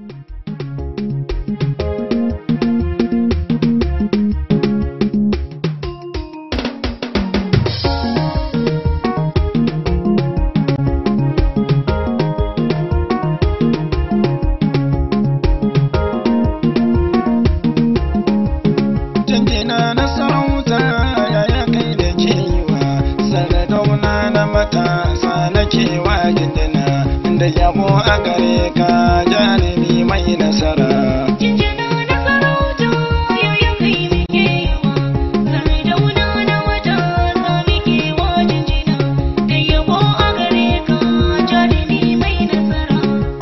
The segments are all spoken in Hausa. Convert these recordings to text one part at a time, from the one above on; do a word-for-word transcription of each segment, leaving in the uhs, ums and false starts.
da yabo a gare ka jarumi mai nasara. Jinjina na sarauta yayin kai muke yawa, sardauna na matasa muke wa jinjina, da yabo a gare ka jarumi mai nasara.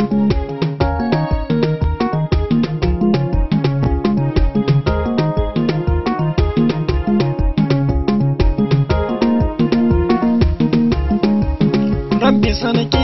Rabbi sarki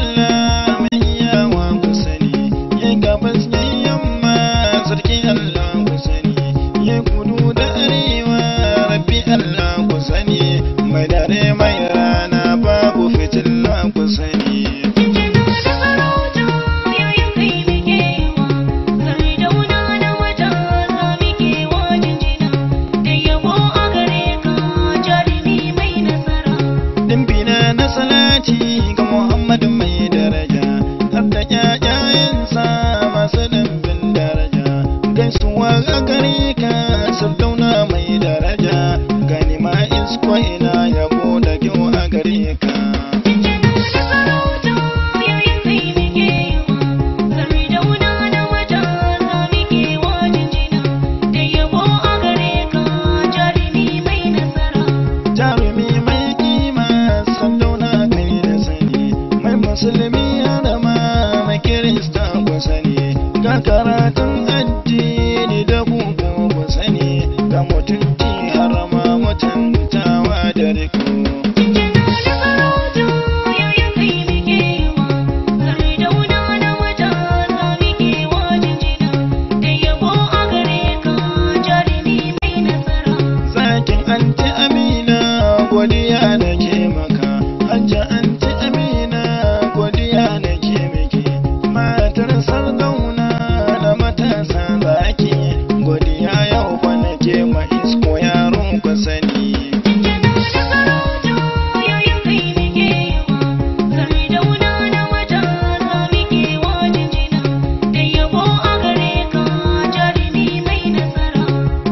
Allah mai yawa ku sani, ya gabas ya yamma sarki Allah ku sani, ya kudu da arewa Rabbi Allah ku sani, mai dare mai rana babu fitilla ku sani. Jinjina na sarauta yayin kai muke yawa, sardauna na matasa muke wa jinjina, da yabo a gare ka jarumi mai nasara. Dimbina na salati ga Muhammadu mai daraja, har da ƴaƴayensa masu dimbin daraja, gaisuwa a gare ka sardauna mai daraja, gani ma isko ina yabo da kyau a gare ka. Jinjina na sarauta yayin kai muke yawa, sardauna na matasa muke wa jinjina, da yabo a gare ka jarumi mai nasara. Jarumi mai kima sardauna kai da sani, mai musulmi har ma mai kirista ku sani, ga karatun addini da buku ku sani, ga mutunci har ma mutuntawa da riko. Jinjina na sarauta yayin kai muke yawa, sardauna na matasa muke wa jinjina, da yabo a gare ka jarumi mai nasara. Zakin anti Amina godiya nake maka, hajja anti Amina godiya nake miki, matar sardauna da matasa zaki, godiya yau fa nake ma isko yaron ku sani. Jinjina na sarauta yayin kai muke yawa, sardauna na matasa muke wa jinjina, da yabo a gare ka jarumi mai nasara.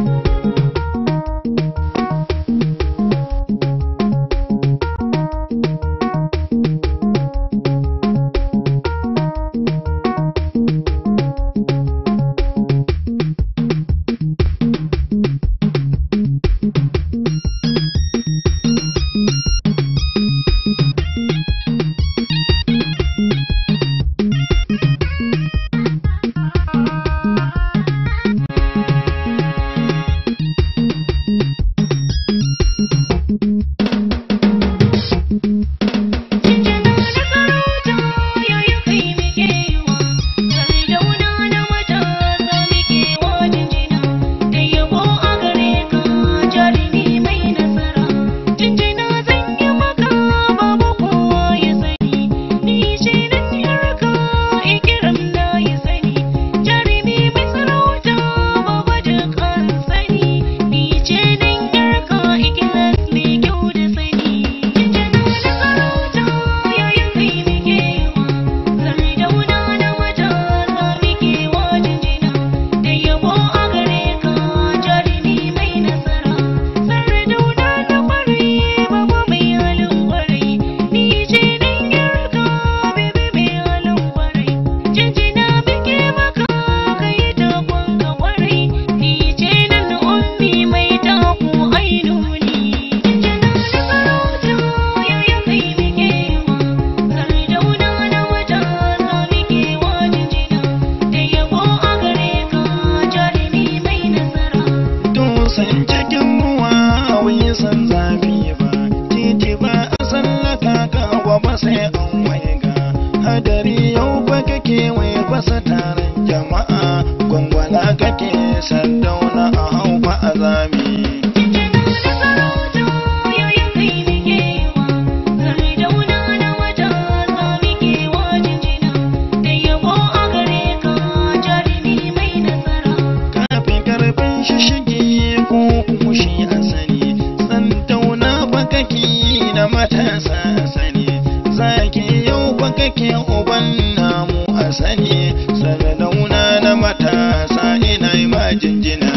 Jinjina na sarauta yayin kai muke yawa, sardauna na matasa muke wa jinjina, da yabo a gare ka jarumi mai nasara. Jinjina zan yi maka babu kowa ya sani, ni ce nan yarka ikiram na ya sani, jarumi mai sarauta babu dukkan sani, ni ce nan yarka ikilas mai kyau da sani. Jinjina na sarauta yayin kai muke yawa, sardauna na matasa muke wa jinjina, da yabo a gare ka jarumi mai nasara. Sardauna na kwarai baba mai halin kwarai, ni ce nan yarka bebe mai halin kwarai. Jinjina muke maka kai takon ka kwarai, ni ce nan ummi mai taku ainuni. Jinjina na sarauta yayin kai muke yawa, sardauna na matasa muke wa jinjina, da yabo a gare ka jarumi mai nasara. Dusan cikin ruwa wai san zafi ba, titi ba a sallaka ka ba sai an waiga, hadari yau fa kake wai basa taron jama'a, gwangwala kake sardauna a hau fa azami. Jinjina na sarauta yayin kai muke yawa, sardauna na matasa muke wa jinjina, da yabo a gare ka zaki yau fa kake uban namu a sani, sardauna na matasa ina yi ma jinjina.